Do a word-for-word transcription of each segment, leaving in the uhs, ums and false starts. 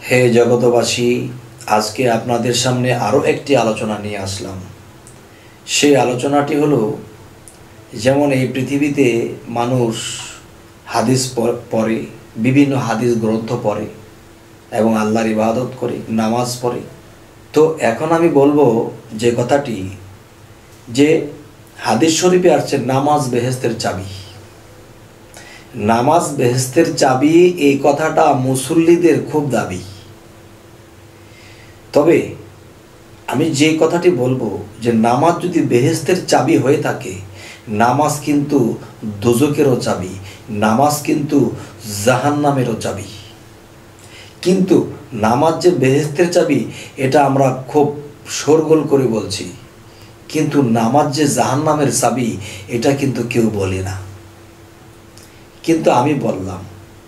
হে জগতবাসী, আজকে আপনাদের সামনে আরও একটি আলোচনা নিয়ে আসলাম। সেই আলোচনাটি হলো, যেমন এই পৃথিবীতে মানুষ হাদিস পড়ে, বিভিন্ন হাদিস গ্রন্থ পড়ে এবং আল্লাহর ইবাদত করে, নামাজ পড়ে। তো এখন আমি বলবো যে কথাটি, যে হাদিস শরীফে আসছে নামাজ বেহেশতের চাবি। নামাজ বেহেশতের চাবি, এই কথাটা মুসল্লিদের খুব দাবি। তবে আমি যে কথাটি বলবো, যে নামাজ যদি বেহেশতের চাবি হয়ে থাকে, নামাজ কিন্তু দোজখেরও চাবি, নামাজ কিন্তু জাহান্নামেরও চাবি। কিন্তু নামাজ যে বেহেশতের চাবি, এটা আমরা খুব শোরগোল করে বলছি, কিন্তু নামাজ যে জাহান্নামের চাবি, এটা কিন্তু কেউ বলে না। কিন্তু আমি বললাম,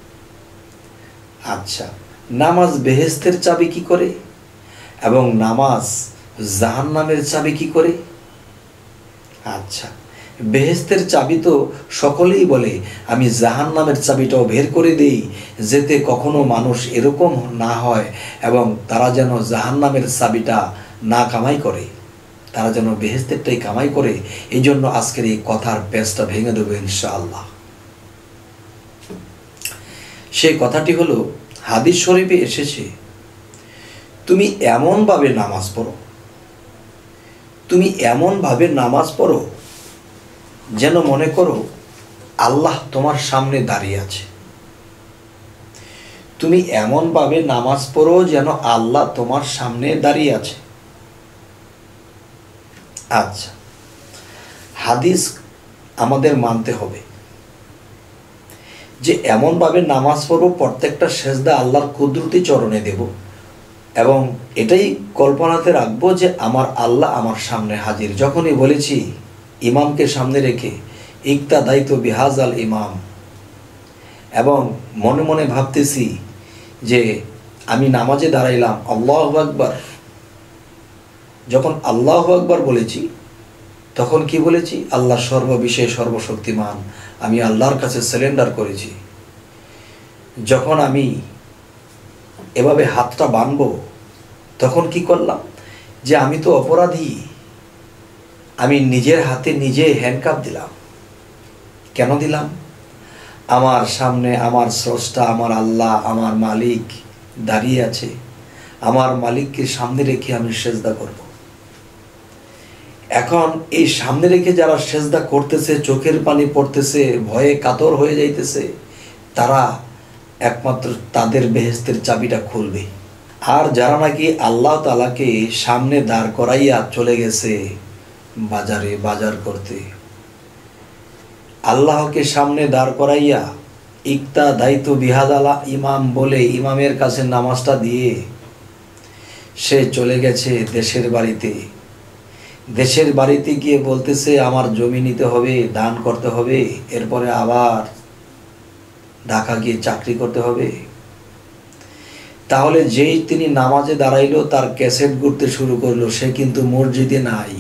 আচ্ছা, নামাজ বেহেশতের চাবি কি করে এবং নামাজ জাহান্নামের চাবি কি করে? আচ্ছা, বেহেশতের চাবি তো সকলেই বলে, আমি জাহান্নামের চাবিটাও বের করে দেই, যাতে কখনো মানুষ এরকম না হয় এবং তারা যেন জাহান্নামের চাবিটা না কামাই করে, তারা যেন বেহেশতেরটাই কামাই করে। এই জন্য আজকের এই কথার পেঁচটা ভেঙে দেবো ইনশাআল্লাহ। সেই কথাটি হলো, হাদিস শরীফে এসেছে, তুমি এমনভাবে নামাজ পড়ো, তুমি এমনভাবে নামাজ পড়ো যেন মনে করো আল্লাহ তোমার সামনে দাঁড়িয়ে আছে। তুমি এমনভাবে নামাজ পড়ো যেন আল্লাহ তোমার সামনে দাঁড়িয়ে আছে। আচ্ছা, হাদিস আমাদের মানতে হবে যে এমনভাবে নামাজ পড়ো, প্রত্যেকটা সেজদা আল্লাহর কুদরতি চরণে দেব এবং এটাই কল্পনাতে রাখবো যে আমার আল্লাহ আমার সামনে হাজির। যখনই বলেছি ইমামকে সামনে রেখে ইকতা দায়িত্ব বিহাজাল ইমাম, এবং মনে মনে ভাবতেছি যে আমি নামাজে দাঁড়াইলাম, আল্লাহু আকবার। যখন আল্লাহু আকবার বলেছি, তখন কি বলেছি? আল্লাহ সর্ববিষয়ে সর্বশক্তিমান, আমি আল্লাহর কাছে সারেন্ডার করেছি। যখন আমি এভাবে হাতটা বাঁধব, তখন কি করলাম? যে আমি তো অপরাধী, আমি নিজের হাতে নিজে হ্যান্ডকাপ দিলাম। কেন দিলাম? আমার সামনে আমার স্রষ্টা, আমার আল্লাহ, আমার মালিক দাঁড়িয়ে আছে। আমার মালিককে সামনে রেখে আমি সেজদা করব। এখন এই সামনে রেখে যারা সেজদা করতেছে, চোখের পানি পড়তেছে, ভয়ে কাতর হয়ে যাইতেছে, তারা একমাত্র তাদের বেহেশতের চাবিটা খুলবে। আর যারা নাকি আল্লাহ তাআলাকে সামনে দাঁড় করাইয়া চলে গেছে বাজারে বাজার করতে, আল্লাহকে সামনে দাঁড় করাইয়া ইকতা দায়িত্ব বিহাদালা ইমাম বলে ইমামের কাছে নামাজটা দিয়ে সে চলে গেছে দেশের বাড়িতে। দেশের বাড়িতে গিয়ে বলতেছে আমার জমি নিতে হবে, দান করতে হবে, এরপরে আবার ঢাকা গিয়ে চাকরি করতে হবে। তাহলে যেই তিনি নামাজে দাঁড়াইলো, তার ক্যাসেট ঘুরতে শুরু করলো, সে কিন্তু মসজিদে নাই।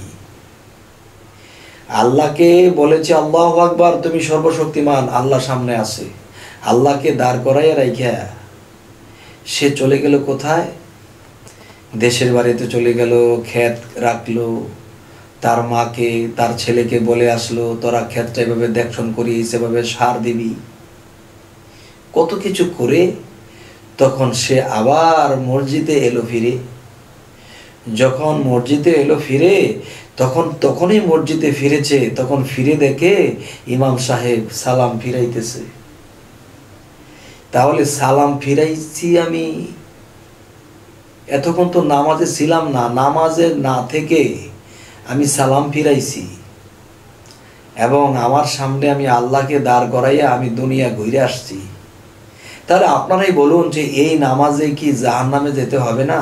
আল্লাহকে বলেছে আল্লাহু আকবার, তুমি সর্বশক্তিমান, আল্লাহ সামনে আছে, আল্লাহকে দাঁড় করাইয়া রাইখা সে চলে গেল কোথায়? দেশের বাড়িতে চলে গেল, ক্ষেত রাখলো, তার মাকে তার ছেলেকে বলে আসলো, তোরা ক্ষেতটা এভাবে দেখশন করিস, এভাবে সার দিবি, কত কিছু করে তখন সে আবার মসজিদে এলো ফিরে। যখন মসজিদে এলো ফিরে, তখন তখনই মসজিদে ফিরেছে, তখন ফিরে দেখে ইমাম সাহেব সালাম ফিরাইতেছে। তাহলে সালাম ফিরাইছি আমি, এতক্ষণ তো নামাজে ছিলাম না, নামাজে না থেকে আমি সালাম ফিরাইছি এবং আমার সামনে আমি আল্লাহকে দাঁড় করাইয়া আমি দুনিয়া ঘুরে আসছি। তাহলে আপনারাই বলুন যে এই নামাজে কি জাহান্নামে যেতে হবে না?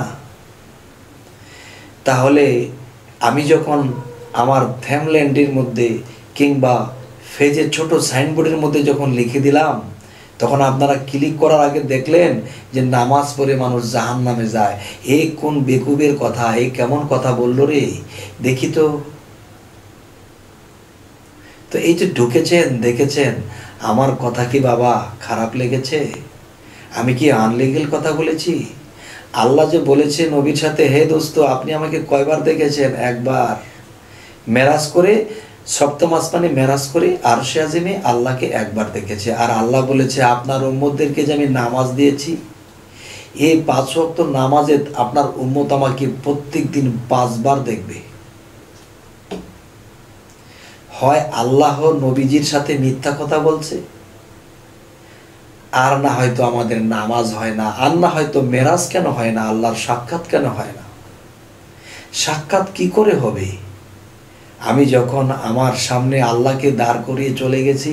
তাহলে আমি যখন আমার ফ্যামল্যান্ডের মধ্যে কিংবা ফেজের ছোট সাইনবোর্ডের মধ্যে যখন লিখে দিলাম, তখন আপনারা ক্লিক করার আগে দেখলেন যে নামাজ পড়ে মানুষ জাহান্নামে যায়। এই কোন বেকুবের কথা, এই কেমন কথা বললো রে, দেখি তো। তো এই যে ঢুকেছেন, দেখেছেন আমার কথা কি বাবা খারাপ লেগেছে? আমি কি আনলিগেল কথা বলেছি? আল্লাহ যে বলেছে নবীর সাথে, হে দোস্ত আপনি আমাকে কয়বার দেখেছেন? একবার। মেরাজ করে, সপ্তম আসমানে মেরাজ করে আরশে আজিমে আল্লাহকে একবার দেখেছে। আর আল্লাহ বলেছে আপনার উম্মতদেরকে যে আমি নামাজ দিয়েছি, এই পাঁচ ওয়াক্ত নামাজে আপনার উম্মত আমাকে প্রত্যেক দিন পাঁচবার দেখবে। হয় আল্লাহ নবীজির সাথে মিথ্যা কথা বলছে, আর না হয়তো আমাদের নামাজ হয় না, আর না হয়তো মেরাজ কেন হয় না, আল্লাহর সাক্ষাৎ কেন হয় না। সাক্ষাৎ কি করে হবে? আমি যখন আমার সামনে আল্লাহকে দাঁড় করিয়ে চলে গেছি,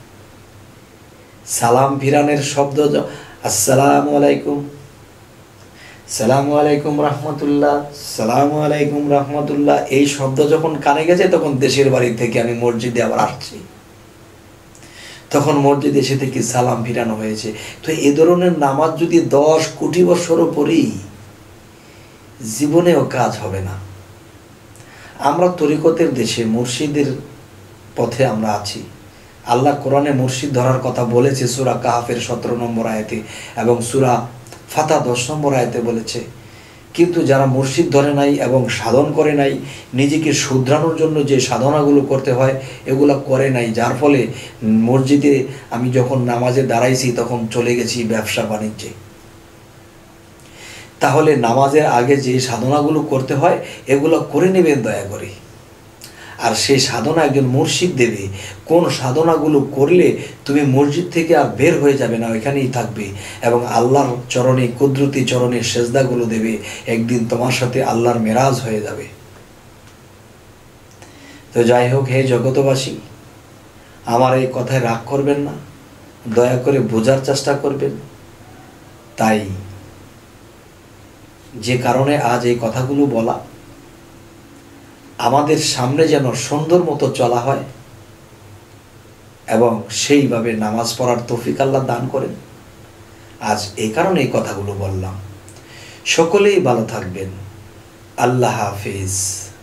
সালাম ফিরানের শব্দ, আসসালামু আলাইকুম, সালামু আলাইকুম রহমতুল্লাহ, সালামু আলাইকুম রহমতুল্লাহ, এই শব্দ যখন কানে গেছে, তখন দেশের বাড়ি থেকে আমি মসজিদে আবার আসছি, তখন মসজিদে এসে থেকে সালাম ফিরানো হয়েছে। তো এ ধরনের নামাজ যদি দশ কোটি বছরও পড়ি, জীবনেও কাজ হবে না। আমরা তরিকতের দেশে, মুর্শিদের পথে আমরা আছি। আল্লাহ কোরআনে মুর্শিদ ধরার কথা বলেছে সূরা কাহাফের সতেরো নম্বর আয়াতে, এবং সূরা ফাতা দশ নম্বর আয়াতে বলেছে। কিন্তু যারা মুর্শিদ ধরে নাই এবং সাধন করে নাই, নিজেকে শুধরানোর জন্য যে সাধনাগুলো করতে হয় এগুলো করে নাই, যার ফলে মসজিদে আমি যখন নামাজে দাঁড়াইছি তখন চলে গেছি ব্যবসা বাণিজ্যে। তাহলে নামাজের আগে যে সাধনাগুলো করতে হয় এগুলো করে নেবেন দয়া করে। আর সেই সাধনা একজন মুর্শিদ দেবে। কোন সাধনাগুলো করলে তুমি মসজিদ থেকে আর বের হয়ে যাবে না, ওইখানেই থাকবে এবং আল্লাহর চরণে, কুদরতি চরণে সেজদাগুলো দেবে। একদিন তোমার সাথে আল্লাহর মেরাজ হয়ে যাবে। তো যাই হোক, হে জগতবাসী, আমার এই কথায় রাগ করবেন না, দয়া করে বোঝার চেষ্টা করবেন। তাই যে কারণে আজ এই কথাগুলো বলা, আমাদের সামনে যেন সুন্দর মতো চলা হয় এবং সেইভাবে নামাজ পড়ার তৌফিক আল্লাহ দান করেন। আজ এই কারণে এই কথাগুলো বললাম। সকলেই ভালো থাকবেন। আল্লাহ হাফিজ।